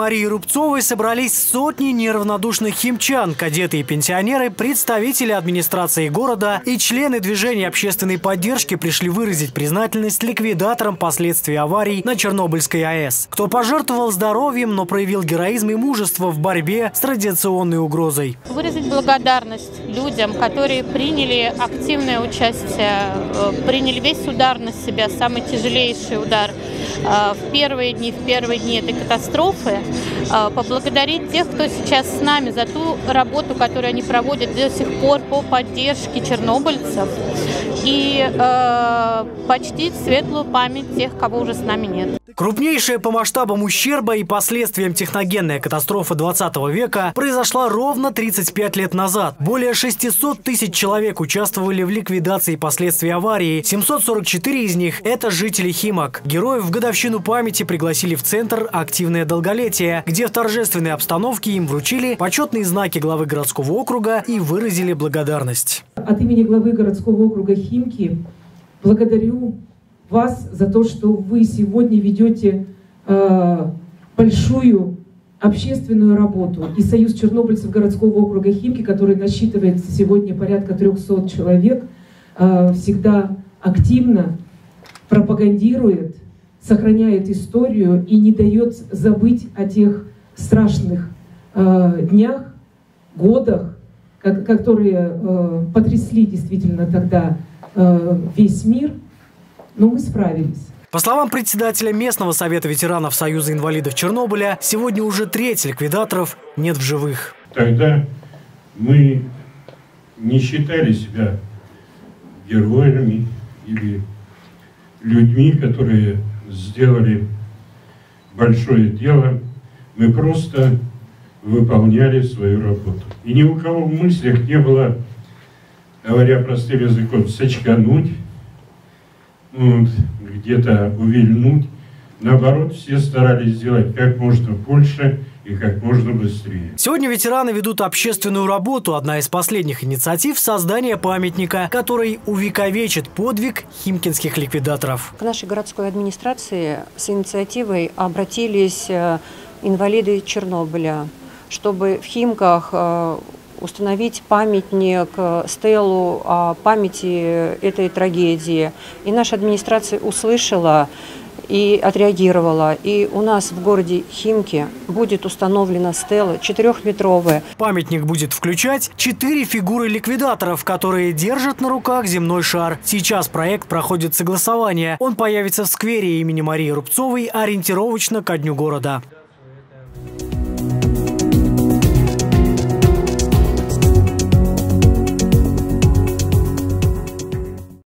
Марии Рубцовой собрались сотни неравнодушных химчан, кадеты и пенсионеры, представители администрации города и члены движения общественной поддержки пришли выразить признательность ликвидаторам последствий аварий на Чернобыльской АЭС. Кто пожертвовал здоровьем, но проявил героизм и мужество в борьбе с радиационной угрозой. Выразить благодарность людям, которые приняли активное участие, приняли весь удар на себя, самый тяжелейший удар в первые дни этой катастрофы, поблагодарить тех, кто сейчас с нами, за ту работу, которую они проводят до сих пор по поддержке чернобыльцев, и почтить светлую память тех, кого уже с нами нет. Крупнейшая по масштабам ущерба и последствиям техногенная катастрофа 20 века произошла ровно 35 лет назад. Более 600 тысяч человек участвовали в ликвидации последствий аварии. 744 из них – это жители Химок. Героев в годовщину памяти пригласили в Центр «Активное долголетие», где в торжественной обстановке им вручили почетные знаки главы городского округа и выразили благодарность. От имени главы городского округа Химки благодарю вас за то, что вы сегодня ведете большую общественную работу. И Союз чернобыльцев городского округа Химки, который насчитывает сегодня порядка 300 человек, всегда активно пропагандирует, сохраняет историю и не дает забыть о тех страшных днях, годах, которые потрясли действительно тогда весь мир. Но мы справились. По словам председателя местного совета ветеранов Союза инвалидов Чернобыля, сегодня уже треть ликвидаторов нет в живых. Тогда мы не считали себя героями или людьми, которые сделали большое дело. Мы просто выполняли свою работу. И ни у кого в мыслях не было, говоря простым языком, сочкануть, где-то увильнуть. Наоборот, все старались сделать как можно больше и как можно быстрее. Сегодня ветераны ведут общественную работу. Одна из последних инициатив – создание памятника, который увековечит подвиг химкинских ликвидаторов. К нашей городской администрации с инициативой обратились инвалиды Чернобыля, чтобы в Химках установить памятник, стелу о памяти этой трагедии. И наша администрация услышала и отреагировала. И у нас в городе Химки будет установлена стела 4-метровая. Памятник будет включать 4 фигуры ликвидаторов, которые держат на руках земной шар. Сейчас проект проходит согласование. Он появится в сквере имени Марии Рубцовой ориентировочно ко дню города.